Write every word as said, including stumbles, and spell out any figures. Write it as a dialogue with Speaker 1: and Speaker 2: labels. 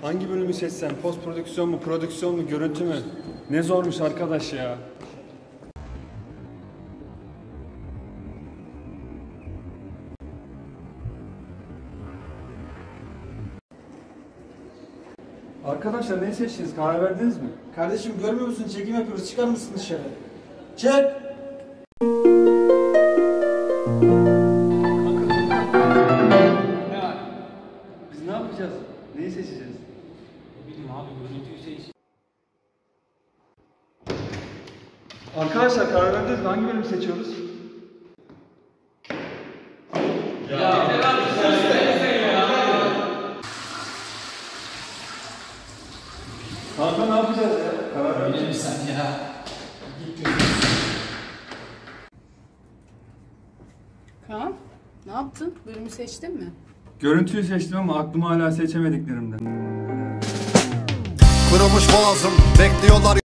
Speaker 1: Hangi bölümü seçsem? Post prodüksiyon mu, prodüksiyon mu, görüntü mü? Ne zormuş arkadaş ya. Arkadaşlar ne seçtiniz? Karar verdiniz mi?
Speaker 2: Kardeşim görmüyor musun? Çekim yapıyoruz. Çıkar mısın dışarı? Çek!
Speaker 1: Biz ne yapacağız? Neyi seçeceğiz?
Speaker 3: Ne bileyim abi, görüntüyü seç.
Speaker 1: Arkadaşlar karar verdiniz mi? Hangi bölümü seçiyoruz?
Speaker 3: Ya, ya abi sus sen ya.
Speaker 1: Kanka ne yapacağız ya? Karar ver.
Speaker 3: Öyle mi sen ya? Git gözünü.
Speaker 4: Kaan, ne yaptın? Bölümü seçtin mi?
Speaker 1: Görüntüyü seçtim ama aklımı hala seçemediklerimden.
Speaker 5: Kırılmış boğazım bekliyorlar.